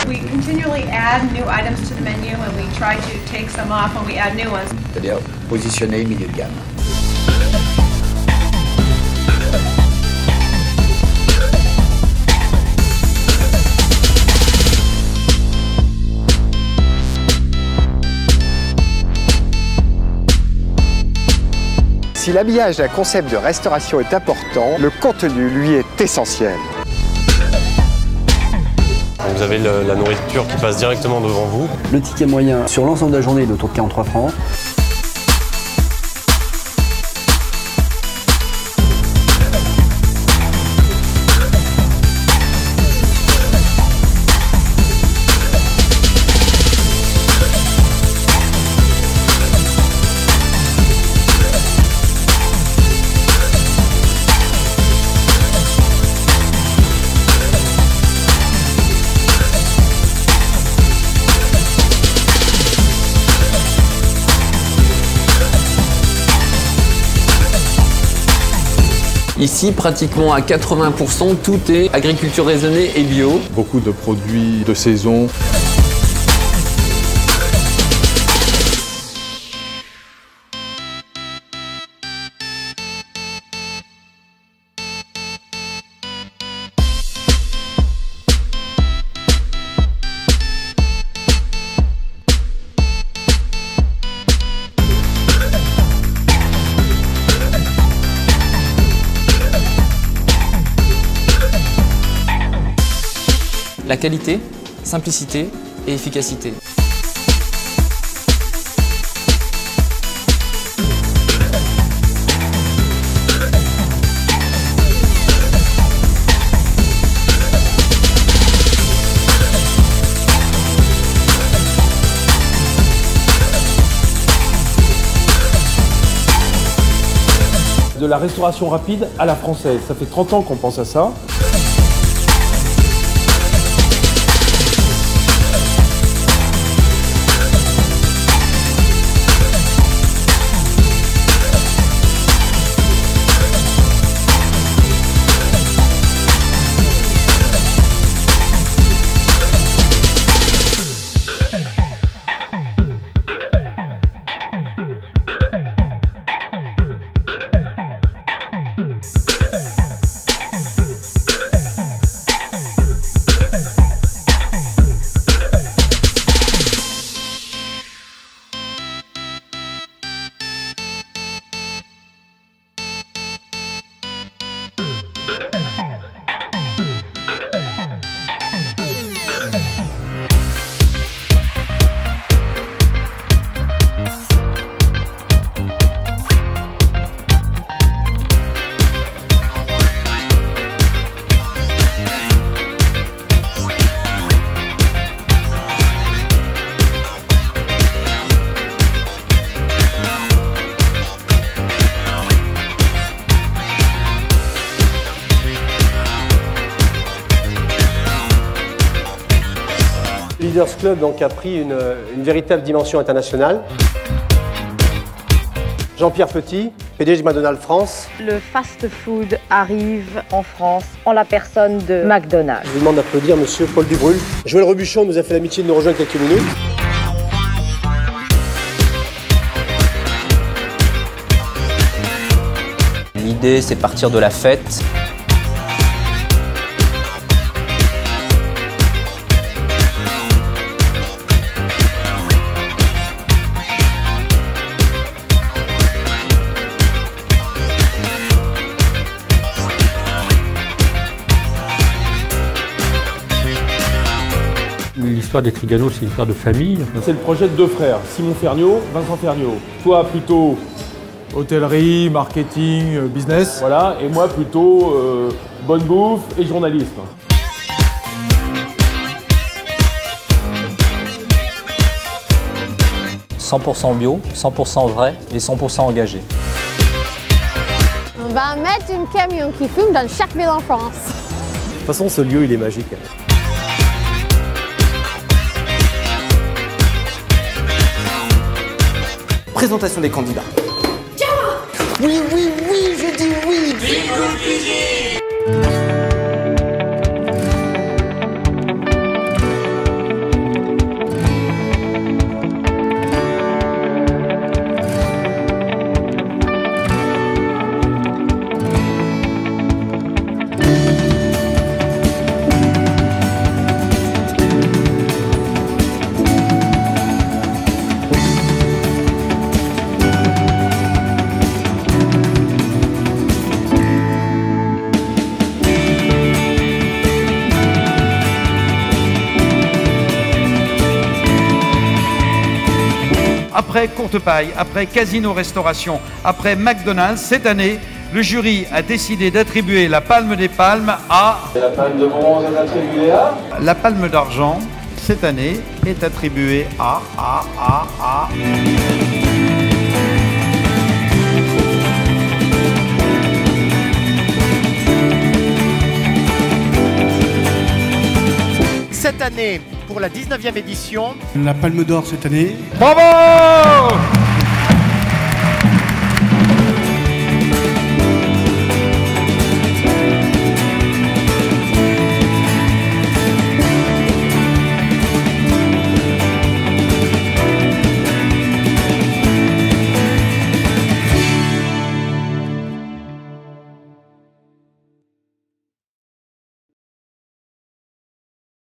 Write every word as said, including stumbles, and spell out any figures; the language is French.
We continually add new items to the menu and we try to take some off when we add new ones. C'est-à-dire positionner milieu de gamme. Si l'habillage d'un concept de restauration est important, le contenu, lui, est essentiel. Vous avez le, la nourriture qui passe directement devant vous. Le ticket moyen sur l'ensemble de la journée est autour de quarante-trois francs. Ici, pratiquement à quatre-vingts pour cent, tout est agriculture raisonnée et bio. Beaucoup de produits de saison. La qualité, simplicité et efficacité. De la restauration rapide à la française. Ça fait trente ans qu'on pense à ça. Leaders Club donc, a pris une, une véritable dimension internationale. Jean-Pierre Petit, P D G McDonald's France. Le fast-food arrive en France en la personne de McDonald's. Je vous demande d'applaudir Monsieur Paul Dubrul. Joël Robuchon nous a fait l'amitié de nous rejoindre quelques minutes. L'idée, c'est de partir de la fête. L'histoire des Trigano, c'est une histoire de famille. C'est le projet de deux frères, Simon Ferniaud, Vincent Ferniaud. Toi plutôt hôtellerie, marketing, business. Voilà, et moi plutôt euh, bonne bouffe et journalisme. cent pour cent bio, cent pour cent vrai et cent pour cent engagé. On va mettre une camion qui fume dans chaque ville en France. De toute façon, ce lieu, il est magique. Présentation des candidats. Oui, oui, oui, je dis oui. Bingo Cuisine. après Courte Paille, après Casino Restauration, après McDonald's, cette année, le jury a décidé d'attribuer la Palme des Palmes à... La palme de bronze est attribuée à... La Palme d'Argent, cette année, est attribuée à... à, à, à... Cette année, pour la dix-neuvième édition, la Palme d'Or cette année. Bravo!